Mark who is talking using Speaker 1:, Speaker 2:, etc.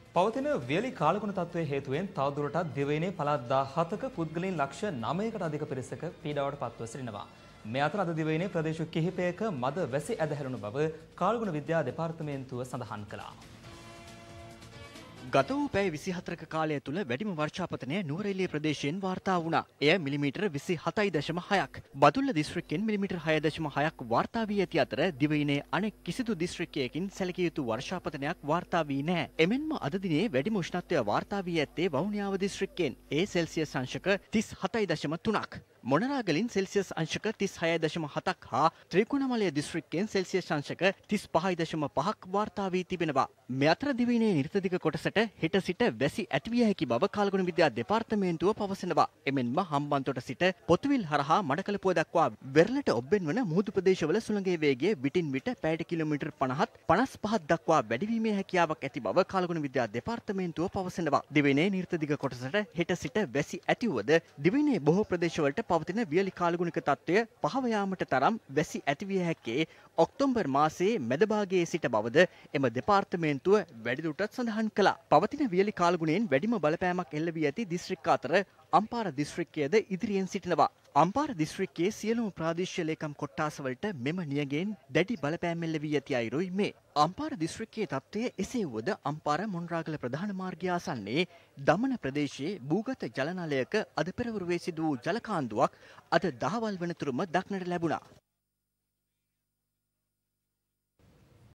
Speaker 1: පවතින වියලි කාලගුණ තත්ත්වයේ හේතුවෙන් තවදුරටත් දිවයිනේ පළාත් 17ක පුද්ගලයන් ලක්ෂ 9කට අධික පිරිසක පීඩාවට පත්ව සිටිනවා. මේ අතර අද දිවයිනේ ප්‍රදේශ කිහිපයක මද වැසි ඇදහැරුණු බව කාලගුණ විද්‍යා දෙපාර්තමේන්තුව සඳහන් කළා.
Speaker 2: ගත වූ පැය 24ක කාලය තුළ වැඩිම වර්ෂාපතනය නුවරඑළිය ප්‍රදේශයෙන් වාර්තා වුණා. එය මිලිමීටර 27.6ක්. බදුල්ල දිස්ත්‍රික්කයෙන් මිලිමීටර 6.6ක් වාර්තා වී ඇති අතර දිවයිනේ අනෙක් කිසිදු දිස්ත්‍රික්කයකින් සැලකිය යුතු වර්ෂාපතනයක් වාර්තා වී නැහැ. එමෙන්ම අද දිනේ වැඩිම උෂ්ණත්වය වාර්තා වී ඇත්තේ වවුනියාව දිස්ත්‍රික්කයෙන්. ඒ සෙල්සියස් අංශක 37.3ක්. මොනරාගලින් සෙල්සියස් අංශක 36.7ක් හා ත්‍රිකුණාමලය දිස්ත්‍රික්කයෙන් සෙල්සියස් අංශක 35.5ක් වාර්තා වී තිබෙනවා. මේ අතර දිවයිනේ නිර්තදිග කොටසට හෙට සිට වැසි ඇතිවිය හැකි බව කාලගුණ විද්‍යා දෙපාර්තමේන්තුව පවසනවා. එමෙන්ම හම්බන්තොට සිට පොතුවිල් හරහා මඩකලපුව දක්වා වෙරළට ඔබ්බෙන් වන මුහුදු ප්‍රදේශවල සුළඟේ වේගය විටින් විට පැයට කිලෝමීටර් 50ත් 55ත් දක්වා වැඩිවීමේ හැකියාවක් ඇති බව කාලගුණ විද්‍යා දෙපාර්තමේන්තුව පවසනවා. දිවයිනේ නිර්තදිග කොටසට හෙට සිට වැසි ඇතිවුවද දිවයිනේ බොහෝ ප්‍රදේශවලට පවතින වියලි කාලගුණික තත්ත්වය පහව යාමට තරම් වැසි ඇතිවිය හැක්කේ ඔක්තෝබර් මාසයේ මැද භාගයේ සිට බවද එම දෙපාර්තමේන්තුව වැඩිදුරටත් සඳහන් කළා. පවතින වියලි කාලගුණයෙන් වැඩිම බලපෑමක් එල්ල වී ඇති දිස්ත්‍රික්ක අතර අම්පාර දිස්ත්‍රික්කයද ඉදිරියෙන් සිටිනවා. අම්පාර දිස්ත්‍රික්කයේ සියලුම ප්‍රාදේශීය ලේකම් කොට්ටාසවලට මෙම නියගයෙන් දැඩි බලපෑම් එල්ල වී ඇති අයුරුයි මේ. අම්පාර දිස්ත්‍රික්කයේ තත්ත්වය එසේ වුවද අම්පාර මොණරාගල ප්‍රධාන මාර්ගය ආසන්නයේ දමන ප්‍රදේශයේ භූගත ජලනාලයක අද පෙරවරුවේ සිදු වූ ජල කාන්දුවක් අද දහවල් වනතුරුම දක්නට ලැබුණා.